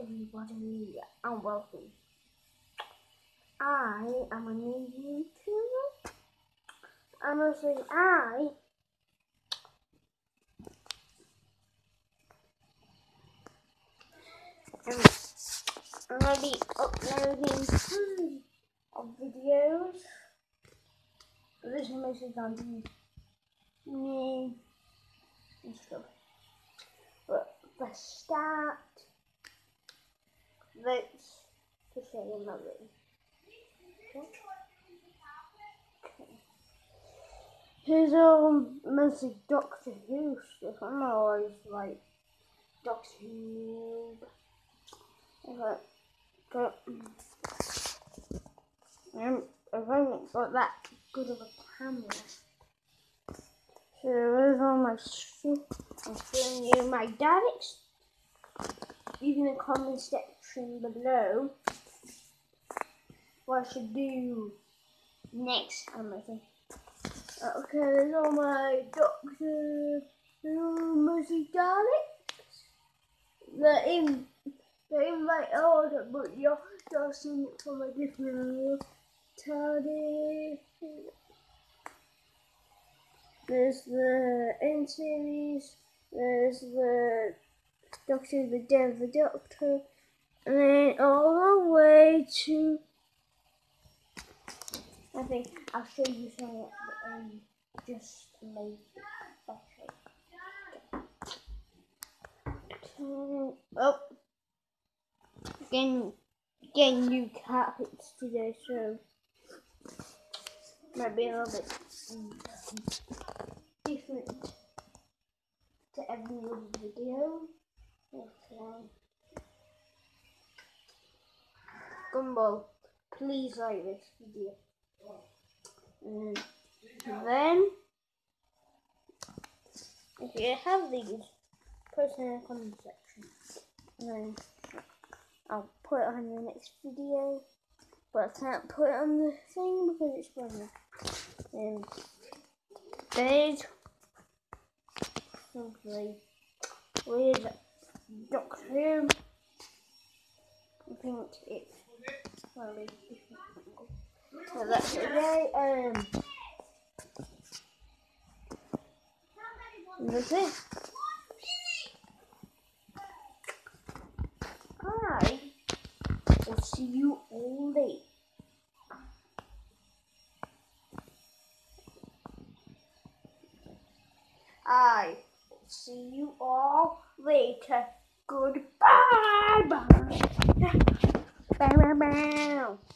everybody and welcome. I am a new YouTuber. I'm gonna say I'm gonna be uploading tons of videos. This is mostly gonna be me and stuff. But for start, let's just say another. Here's mostly Doctor Who stuff. I'm always like Doctor Who. But I haven't got that good of a camera. So there's all my stuff. I'm showing you my directs. Leave in the comment section below what I should do next time, I think. Okay, there's all my Doctor Who mostly Daleks. They're in my order, but you're seeing it from a different TARDIS. There's the End series, there's the Doctor, the Death of the Doctor, and then all the way to, I think I'll show you some at the end, just to make it special. Oh, getting new carpets today, so might be a little bit different to every other video. Okay. Gumball, please like this video. And then, if you have these, put it in the comment section. And then I'll put it on the next video. But I can't put it on the thing because it's running. And there's something with Doctor Who. I think it's probably different. So that's okay. And that's it. I will see you all later. I will see you all later. Goodbye. Bye. Bye. Bye. Bye.